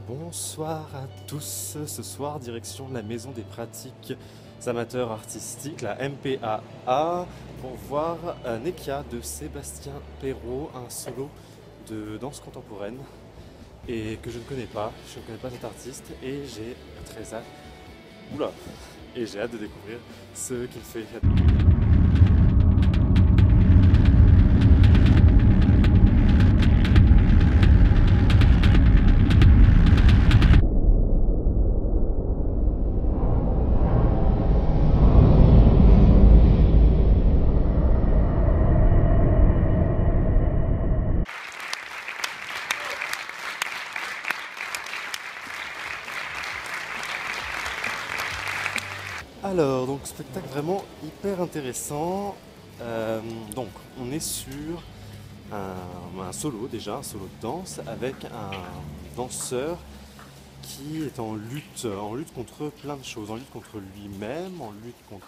Bonsoir à tous, ce soir direction la Maison des pratiques amateurs artistiques, la MPAA, pour voir Nekia de Sébastien Perrault, un solo de danse contemporaine et que je ne connais pas, cet artiste et j'ai très hâte, oula, et j'ai hâte de découvrir ce qu'il fait. Alors, donc spectacle vraiment hyper intéressant. Donc, on est sur un solo déjà, un solo de danse avec un danseur qui est en lutte contre plein de choses, en lutte contre lui-même, en lutte contre.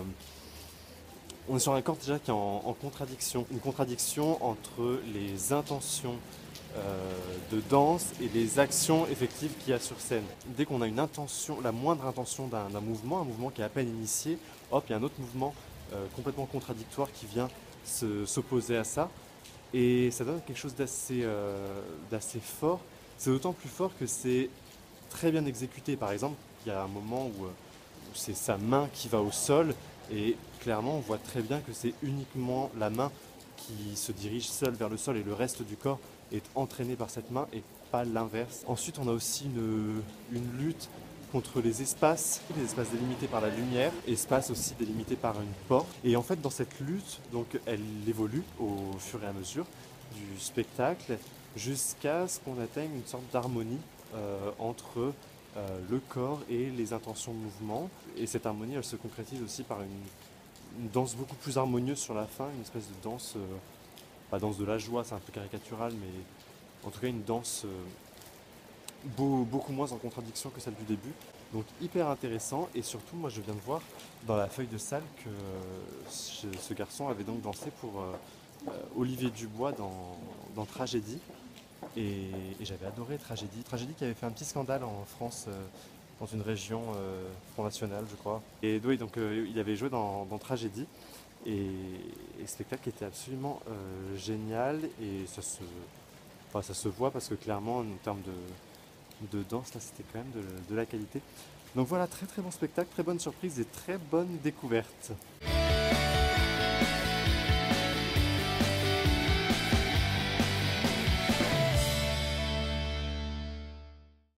On est sur un corps déjà qui est en contradiction, une contradiction entre les intentions de danse et les actions effectives qu'il y a sur scène. Dès qu'on a une intention, la moindre intention d'un mouvement, un mouvement qui est à peine initié, hop, il y a un autre mouvement complètement contradictoire qui vient s'opposer à ça. Et ça donne quelque chose d'assez fort. C'est d'autant plus fort que c'est très bien exécuté. Par exemple, il y a un moment où c'est sa main qui va au sol et clairement on voit très bien que c'est uniquement la main qui se dirige seule vers le sol et le reste du corps est entraîné par cette main et pas l'inverse. Ensuite, on a aussi une lutte contre les espaces délimités par la lumière, espaces aussi délimités par une porte. Et en fait, dans cette lutte, donc, elle évolue au fur et à mesure du spectacle jusqu'à ce qu'on atteigne une sorte d'harmonie entre le corps et les intentions de mouvement. Et cette harmonie, elle se concrétise aussi par une danse beaucoup plus harmonieuse sur la fin, une espèce de danse, pas danse de la joie, c'est un peu caricatural, mais en tout cas une danse beaucoup moins en contradiction que celle du début. Donc hyper intéressant et surtout moi je viens de voir dans la feuille de salle que ce garçon avait donc dansé pour Olivier Dubois dans Tragédie et j'avais adoré Tragédie. Tragédie qui avait fait un petit scandale en France dans une région Front National je crois. Et oui donc il avait joué dans Tragédie et le spectacle était absolument génial et ça se voit parce que clairement en termes de danse, là c'était quand même de la qualité. Donc voilà, très très bon spectacle, très bonne surprise et très bonne découverte.